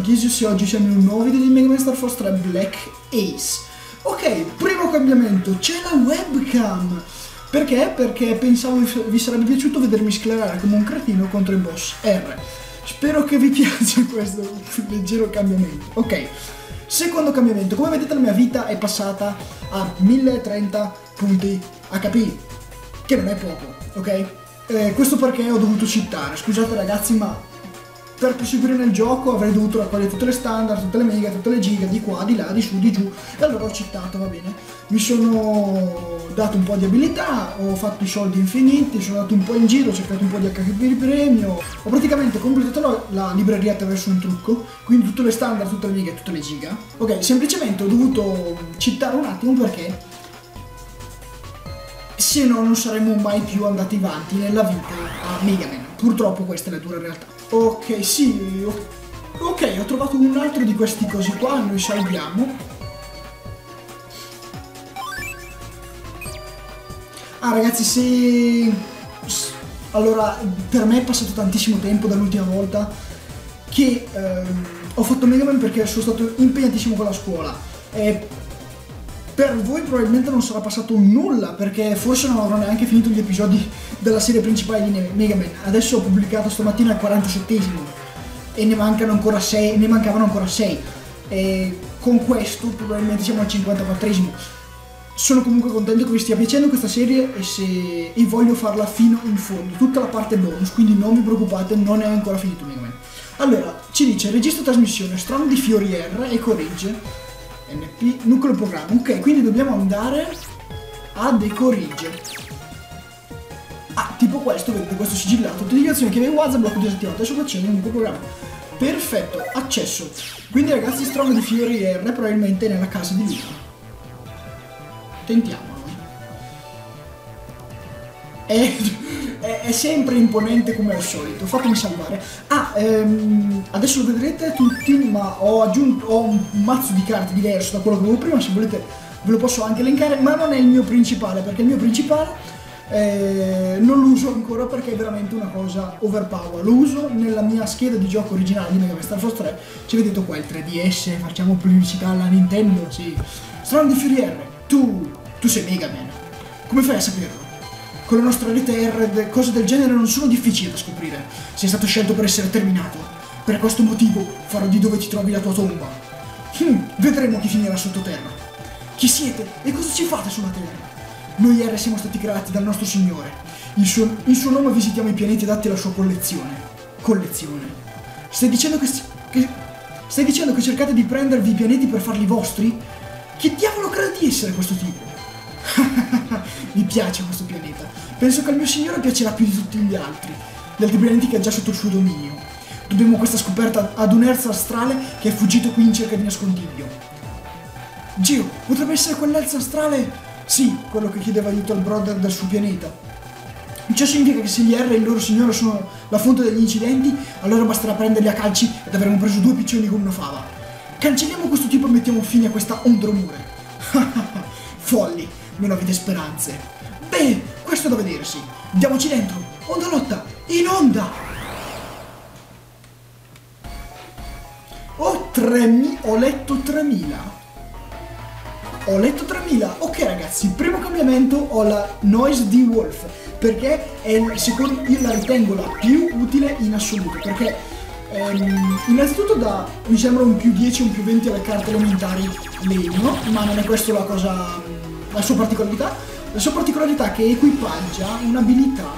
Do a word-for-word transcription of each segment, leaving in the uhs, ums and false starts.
Arghesius e oggi siamo in un nuovo video di Mega Man Star Force tre Black Ace. Ok, primo cambiamento, c'è la webcam. Perché? Perché pensavo vi sarebbe piaciuto vedermi sclerare come un cretino contro il boss R. Spero che vi piaccia questo leggero cambiamento. Ok, secondo cambiamento, come vedete la mia vita è passata a mille e trenta punti H P, che non è poco, ok? Eh, questo perché ho dovuto cheatare, scusate ragazzi, ma per proseguire nel gioco avrei dovuto raccogliere tutte le standard, tutte le mega, tutte le giga, di qua, di là, di su, di giù, e allora ho cheatato, va bene. Mi sono dato un po' di abilità, ho fatto i soldi infiniti, sono andato un po' in giro, ho cercato un po' di H P di premio, ho praticamente completato la, la libreria attraverso un trucco, quindi tutte le standard, tutte le mega e tutte le giga. Ok, semplicemente ho dovuto cheatare un attimo perché se no non saremmo mai più andati avanti nella vita a Mega Man. Purtroppo questa è la dura realtà. Ok, sì, ok, ho trovato un altro di questi cosi qua, noi salviamo. Ah ragazzi, se... Allora, per me è passato tantissimo tempo dall'ultima volta che ehm, ho fatto Mega Man perché sono stato impegnatissimo con la scuola. E per voi probabilmente non sarà passato nulla, perché forse non avrò neanche finito gli episodi della serie principale di Mega Man. Adesso ho pubblicato stamattina il quarantasettesimo e ne mancano ancora sei, ne mancavano ancora sei. E con questo probabilmente siamo al cinquantaquattresimo. Sono comunque contento che vi stia piacendo questa serie e, se... e voglio farla fino in fondo, tutta la parte bonus, quindi non vi preoccupate, non è ancora finito Mega Man. Allora, ci dice registro trasmissione, Strong di Fury R e corregge N P, nucleo programma. Ok, quindi dobbiamo andare a decorrigere. Ah, tipo questo, vedete questo sigillato, utilizzazione chiave WhatsApp, blocco disattivato, adesso facciamo un nucleo programma. Perfetto, accesso. Quindi ragazzi, Strong di Fury R probabilmente è nella casa di lui. Tentiamolo. È, è, è sempre imponente come al solito. Fatemi salvare. Ah, ehm, adesso lo vedrete tutti, ma ho aggiunto ho un mazzo di carte diverso da quello che avevo prima. Se volete ve lo posso anche elencare, ma non è il mio principale, perché il mio principale eh, non lo uso ancora perché è veramente una cosa overpower. Lo uso nella mia scheda di gioco originale di Mega Man Star Force tre. Ci vedete qua il tre D S, facciamo pubblicità alla Nintendo, sì. Strong di Fury R, tu, tu sei Mega Man. Come fai a saperlo? Con la nostra rete R cose del genere non sono difficili da scoprire. Sei stato scelto per essere terminato. Per questo motivo farò di dove ti trovi la tua tomba. Hm, vedremo chi finirà sottoterra. Chi siete e cosa ci fate sulla Terra? Noi R siamo stati creati dal nostro Signore. In suo, in suo nome visitiamo i pianeti adatti alla sua collezione. Collezione. Stai dicendo che, che... Stai dicendo che cercate di prendervi i pianeti per farli vostri? Chi diavolo crede di essere questo tipo? Mi piace questo pianeta. Penso che al mio signore piacerà più di tutti gli altri, gli altri pianeti che ha già sotto il suo dominio. Dobbiamo questa scoperta ad un erzo astrale che è fuggito qui in cerca di nascondiglio. Gio, potrebbe essere quell'erzo astrale? Sì, quello che chiedeva aiuto al brother del suo pianeta. Ciò significa che se gli R e il loro signore sono la fonte degli incidenti, allora basterà prenderli a calci ed avremo preso due piccioni con una fava. Cancelliamo questo tipo e mettiamo fine a questa ondromure. Folli, non avete speranze. Beh, questo è da vedersi. Andiamoci dentro. Onda lotta, in onda! Oh, tremila. Ho letto tremila. Ho letto tremila. Ok ragazzi, primo cambiamento, ho la Noise di Wolf, perché è, secondo, io la ritengo la più utile in assoluto, perché ehm, innanzitutto dà, mi sembra, un più dieci o un più venti alle carte elementari legno, ma non è questa la cosa, la sua particolarità. La sua particolarità è che equipaggia un'abilità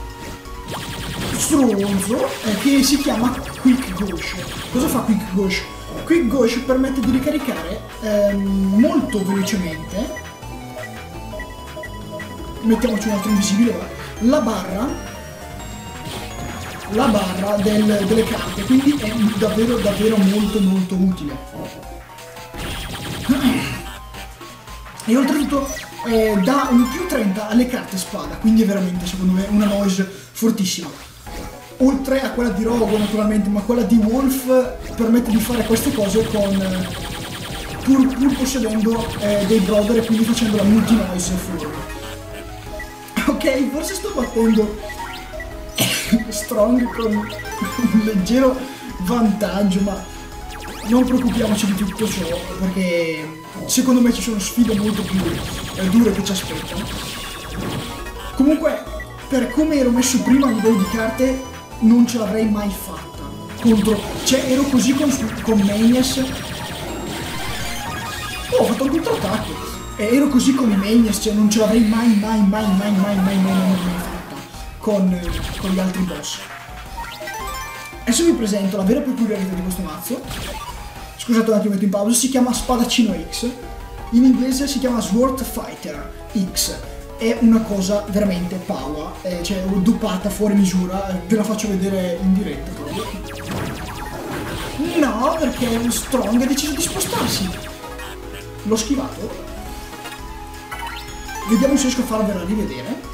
stronzo eh, che si chiama Quick Gauche. Cosa fa Quick Gauche? Quick Gauche permette di ricaricare ehm, molto velocemente, mettiamoci un altro invisibile, va? la barra la barra del, delle carte, quindi è davvero davvero molto molto utile. E oltretutto eh, dà un più trenta alle carte spada, quindi è veramente, secondo me, una noise fortissima. Oltre a quella di Rogo naturalmente, ma quella di Wolf permette di fare queste cose con pur, pur possedendo eh, dei brother e quindi facendo la multi-noise fuori. Ok, forse sto battendo Strong con un leggero vantaggio, ma non preoccupiamoci di tutto ciò, perché secondo me ci sono sfide molto più eh, dure che ci aspettano. Comunque, per come ero messo prima a livello di carte, non ce l'avrei mai fatta. Contro... Cioè, ero così con, con Manias. Oh, ho fatto un controattacco. E ero così con i Manias, cioè non ce l'avrei mai, mai, mai, mai, mai, mai, mai, mai, mai fatta con, eh, con gli altri boss. Adesso vi presento la vera peculiarità di questo mazzo. Scusate un attimo, metto in pausa. Si chiama Spadaccino X. In inglese si chiama Sword Fighter X. È una cosa veramente power, eh, cioè dopata fuori misura. Ve la faccio vedere in diretta proprio. No, perché Strong ha deciso di spostarsi. L'ho schivato. Vediamo se riesco a farvela rivedere.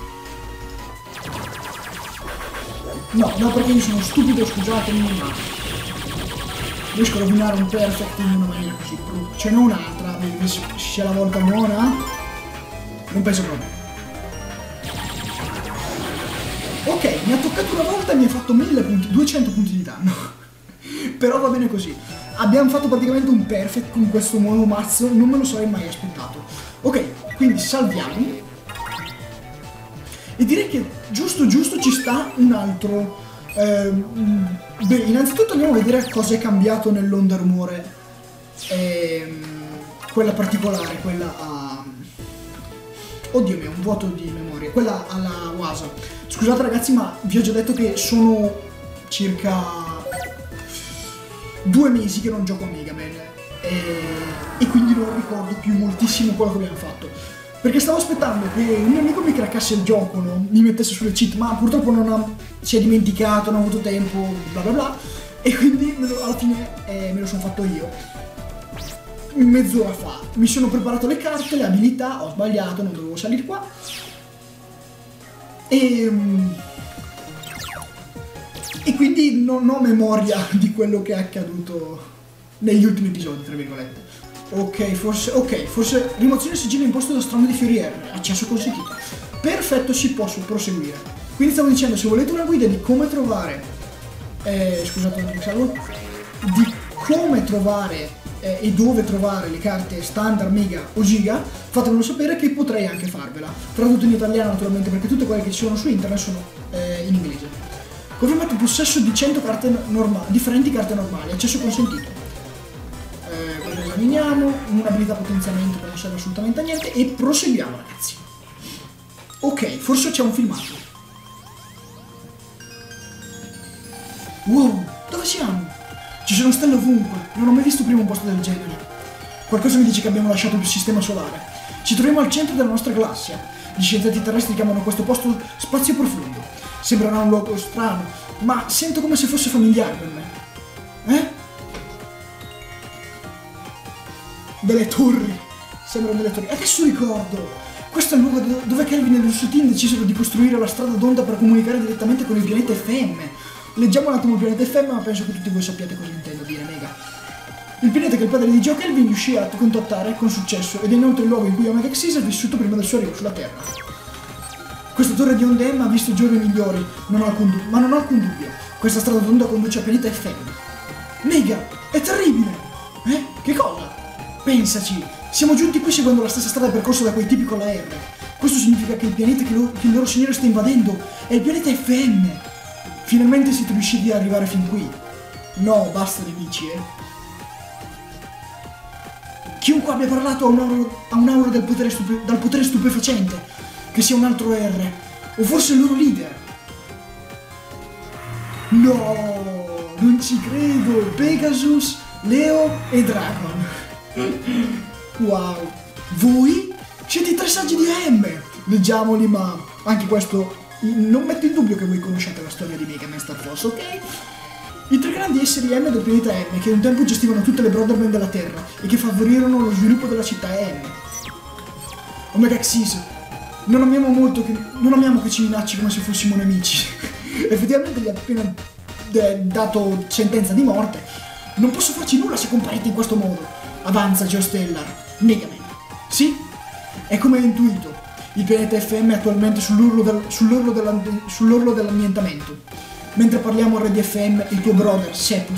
No, no, perché io sono stupido, scusatemi, ma riesco a rovinare un perfect in una maniera così brutta. Ce n'è un'altra, se c'è la volta buona. Non penso proprio. Ok, mi ha toccato una volta e mi ha fatto mille punti, duecento punti di danno. Però va bene così. Abbiamo fatto praticamente un perfect con questo nuovo mazzo, non me lo sarei mai aspettato. Ok, quindi salviamo. E direi che giusto giusto ci sta un altro. Eh, beh, innanzitutto andiamo a vedere cosa è cambiato nell'onda rumore. Eh, quella particolare, quella a... Oddio mio, un vuoto di memoria. Quella alla Wasa. Scusate ragazzi, ma vi ho già detto che sono circa due mesi che non gioco a Mega Man. E, e quindi non ricordo più moltissimo quello che abbiamo fatto. Perché stavo aspettando che un mio amico mi craccasse il gioco, no? Mi mettesse sulle cheat, ma purtroppo non ha, si è dimenticato, non ha avuto tempo, bla bla bla. E quindi alla fine eh, me lo sono fatto io. Mezz'ora fa. Mi sono preparato le carte, le abilità, ho sbagliato, non dovevo salire qua. E... E quindi non ho memoria di quello che è accaduto negli ultimi episodi, tra virgolette. Ok, forse, ok, forse rimozione sigillo imposto da Strong di Fiorier, accesso consentito. Perfetto, si può proseguire. Quindi stavo dicendo, se volete una guida di come trovare, eh, scusate un salvo, di come trovare eh, e dove trovare le carte standard, mega o giga, fatemelo sapere che potrei anche farvela. Tradotto in italiano naturalmente, perché tutte quelle che ci sono su internet sono eh, in inglese. Confermato il possesso di cento carte normali, differenti carte normali, accesso consentito. Esaminiamo un'abilità potenziamento che non serve assolutamente a niente e proseguiamo ragazzi. Ok, forse c'è un filmato. Wow, dove siamo? Ci sono stelle ovunque, non ho mai visto prima un posto del genere. Qualcosa mi dice che abbiamo lasciato il sistema solare. Ci troviamo al centro della nostra galassia. Gli scienziati terrestri chiamano questo posto spazio profondo. Sembrerà un luogo strano, ma sento come se fosse familiare per me. Eh? Delle torri, sembrano delle torri. Adesso ricordo, questo è il luogo dove Kelvin e il suo team decisero di costruire la strada d'onda per comunicare direttamente con il pianeta F M. Leggiamo un attimo il pianeta F M, ma penso che tutti voi sappiate cosa intendo dire, mega. Il pianeta che il padre di Geo Kelvin riuscì a contattare con successo ed è inoltre il luogo in cui Omega Xyz è vissuto prima del suo arrivo sulla Terra. Questa torre di onde M ha visto giorni migliori, non ho alcun ma non ho alcun dubbio. Questa strada d'onda conduce al pianeta F M. Mega, è terribile! Eh? Che cosa? Pensaci, siamo giunti qui seguendo la stessa strada percorsa da quei tipi con la R. Questo significa che il pianeta che, lo, che il loro signore sta invadendo è il pianeta F M. Finalmente siete riusciti ad arrivare fin qui. No, basta nemici, eh. Chiunque abbia parlato ha un'aura del potere stupe, dal potere stupefacente, che sia un altro R, o forse il loro leader. No, non ci credo. Pegasus, Leo e Dragon. Wow, voi siete i tre saggi di A M. Leggiamoli, ma anche questo non metto in dubbio che voi conosciate la storia di Mega Man Star Force, ok? I tre grandi esseri M del pianeta M, che un tempo gestivano tutte le Brotherman della Terra e che favorirono lo sviluppo della città M. Omega Xyz, non amiamo molto che non amiamo che ci minacci come se fossimo nemici. Effettivamente gli ha appena dato sentenza di morte. Non posso farci nulla se comparite in questo modo. Avanza Geostellar, Mega Man. Sì? È come hai intuito. Il pianeta F M è attualmente sull'orlo del, sull'orlo sull'orlo dell'annientamento. Mentre parliamo al re di F M, il tuo brother, Sepus,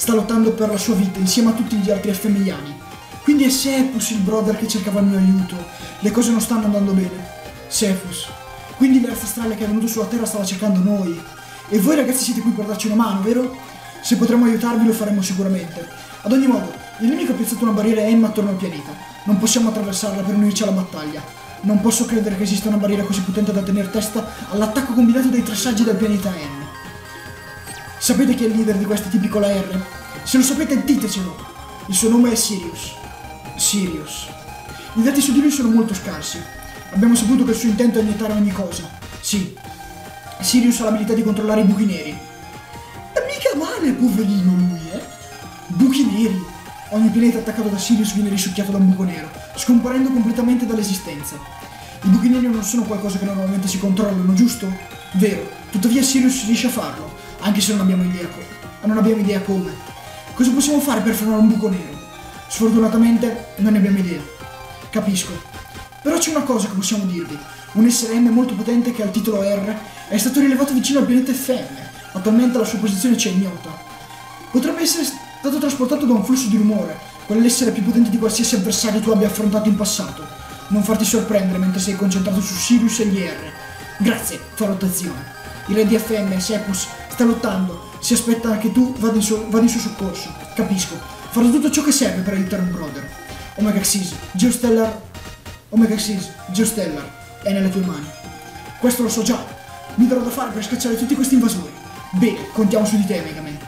sta lottando per la sua vita insieme a tutti gli altri femmiliani. Quindi è Seppus il brother che cercava il mio aiuto. Le cose non stanno andando bene. Seppus. Quindi l'Earth astrale che è venuto sulla Terra stava cercando noi. E voi ragazzi siete qui per darci una mano, vero? Se potremo aiutarvi lo faremo sicuramente. Ad ogni modo, il nemico ha piazzato una barriera Emma attorno al pianeta. Non possiamo attraversarla per unirci alla battaglia. Non posso credere che esista una barriera così potente da tenere testa all'attacco combinato dei tre saggi del pianeta M. Sapete chi è il leader di questa tipi con la R? Se lo sapete ditecelo. Il suo nome è Sirius. Sirius. I dati su di lui sono molto scarsi. Abbiamo saputo che il suo intento è annientare ogni cosa. Sì. Sirius ha l'abilità di controllare i buchi neri. E mica male, poverino lui, eh? Buchi neri. Ogni pianeta attaccato da Sirius viene risucchiato da un buco nero, scomparendo completamente dall'esistenza. I buchi neri non sono qualcosa che normalmente si controllano, giusto? Vero. Tuttavia Sirius riesce a farlo, anche se non abbiamo idea, co- non abbiamo idea come. Cosa possiamo fare per frenare un buco nero? Sfortunatamente non ne abbiamo idea. Capisco. Però c'è una cosa che possiamo dirvi. Un essere M molto potente che ha il titolo R è stato rilevato vicino al pianeta F M. Attualmente la sua posizione c'è ignota. Potrebbe essere stato trasportato da un flusso di rumore, quell'essere più potente di qualsiasi avversario tu abbia affrontato in passato. Non farti sorprendere mentre sei concentrato su Sirius e gli R. Grazie, farò attenzione. Il re di F M, Seppus, sta lottando. Si aspetta che tu vada in suo, vada in suo soccorso. Capisco. Farò tutto ciò che serve per aiutare un brother. Omega Xyz, Geostellar... Omega Xyz, Geostellar, è nelle tue mani. Questo lo so già. Mi darò da fare per scacciare tutti questi invasori. Bene, contiamo su di te, Mega Man.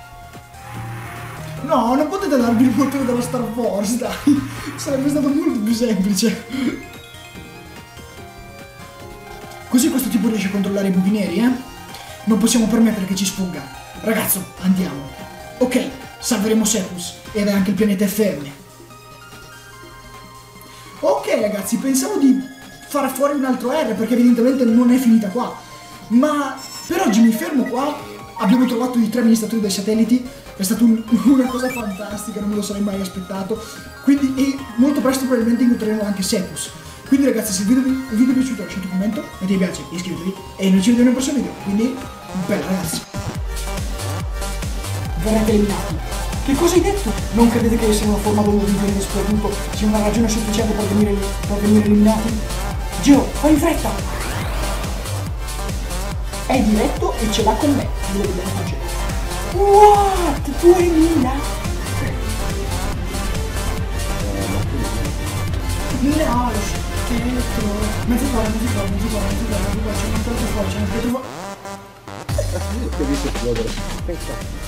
No, non potete darmi il potere dello Star Wars, dai. Sarebbe stato molto più semplice. Così questo tipo riesce a controllare i buchi neri, eh? Non possiamo permettere che ci sfugga. Ragazzo, andiamo. Ok, salveremo Seppus ed è anche il pianeta F M. Ok ragazzi, pensavo di fare fuori un altro R perché evidentemente non è finita qua. Ma per oggi mi fermo qua. Abbiamo trovato i tre amministratori dei satelliti. È stata un, una cosa fantastica, non me lo sarei mai aspettato. Quindi, e molto presto probabilmente incontreremo anche Seppus. Quindi ragazzi, se il video, il video vi è piaciuto lasciate un commento, mettete mi piace, iscrivetevi e noi ci vediamo nel prossimo video. Quindi, bella ragazzi. Verrete eliminati. Che cosa hai detto? Non credete che essere una forma d'uomo di genere soprattutto sia una ragione sufficiente per venire, per venire eliminati? Gio, fai in fretta! È diretto e ce l'ha con me. Io dobbiamo facere. What? Tu elimina? No, lo scheletro. Mezzo cuore, mezzo cuore, mezzo cuore, mezzo cuore, mezzo cuore, c'è un altro fuori, c'è un altro fuori. Che visto esplodere. Aspetta.